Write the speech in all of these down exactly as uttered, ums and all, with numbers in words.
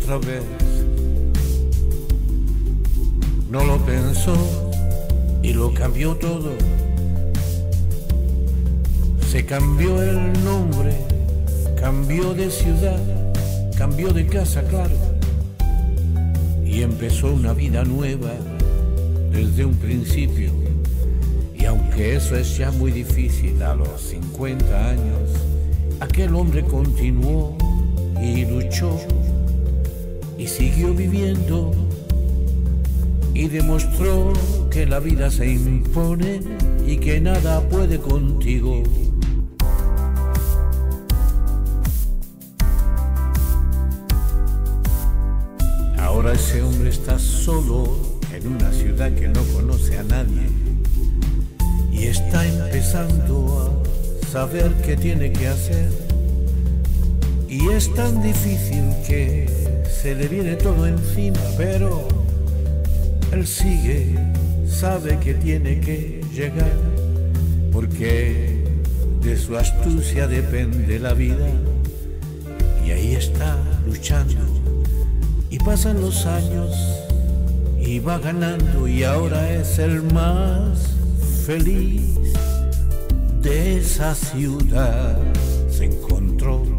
otra vez. No lo pensó y lo cambió todo. Se cambió el nombre, cambió de ciudad, cambió de casa, claro, y empezó una vida nueva desde un principio. Y aunque eso es ya muy difícil a los cincuenta años, aquel hombre continuó y luchó y siguió viviendo y demostró que la vida se impone y que nada puede contigo. Ahora ese hombre está solo en una ciudad que no conoce a nadie y está empezando a saber qué tiene que hacer. Y es tan difícil que se le viene todo encima, pero él sigue, sabe que tiene que llegar, porque de su astucia depende la vida. Y ahí está luchando, y pasan los años, y va ganando, y ahora es el más feliz de esa ciudad. Se encontró.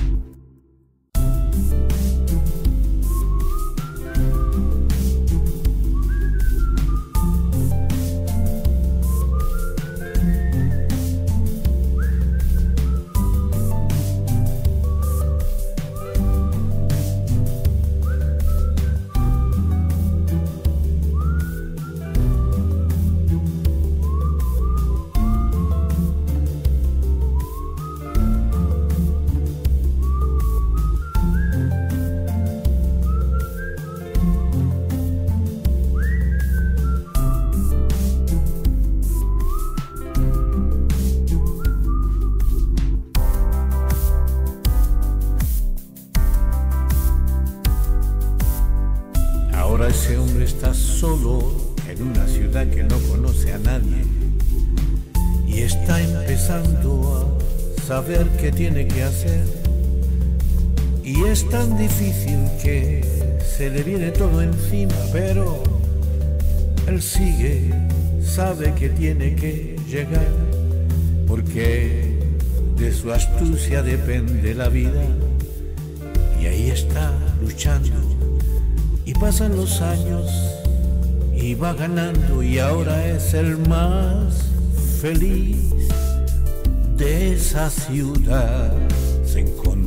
Ahora ese hombre está solo en una ciudad que no conoce a nadie y está empezando a saber qué tiene que hacer. Y es tan difícil que se le viene todo encima, pero él sigue, sabe que tiene que llegar, porque de su astucia depende la vida. Y ahí está luchando. Y pasan los años y va ganando, y ahora es el más feliz de esa ciudad. Se encontró